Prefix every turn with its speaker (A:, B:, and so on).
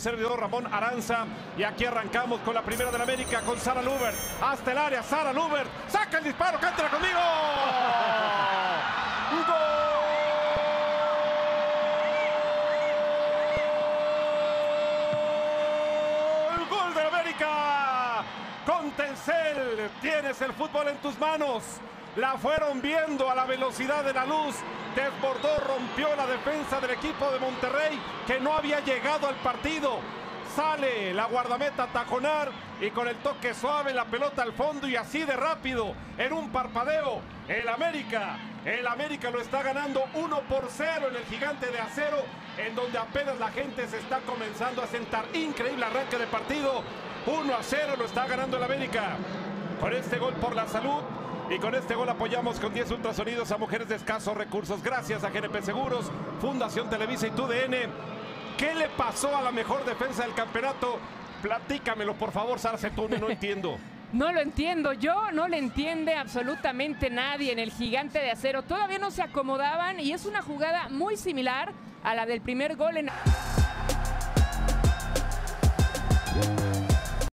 A: servidor Ramón Aranza, y aquí arrancamos con la primera del América con Sara Lubert, hasta el área, Sara Lubert, saca el disparo, cántela conmigo. ¡Gol! ¡Gol del América! Con Telcel tienes el fútbol en tus manos. La fueron viendo a la velocidad de la luz. Desbordó, rompió la defensa del equipo de Monterrey, que no había llegado al partido. Sale la guardameta a tajonar y con el toque suave la pelota al fondo, y así de rápido, en un parpadeo, el América lo está ganando 1-0 en el Gigante de Acero, en donde apenas la gente se está comenzando a sentar. Increíble arranque de partido. 1-0 lo está ganando el América. Con este gol por la salud y con este gol apoyamos con 10 ultrasonidos a mujeres de escasos recursos. Gracias a GNP Seguros, Fundación Televisa y TUDN. ¿Qué le pasó a la mejor defensa del campeonato? Platícamelo, por favor, Sara Setúne, no entiendo.
B: No lo entiendo yo, no le entiende absolutamente nadie en el Gigante de Acero. Todavía no se acomodaban y es una jugada muy similar a la del primer gol en...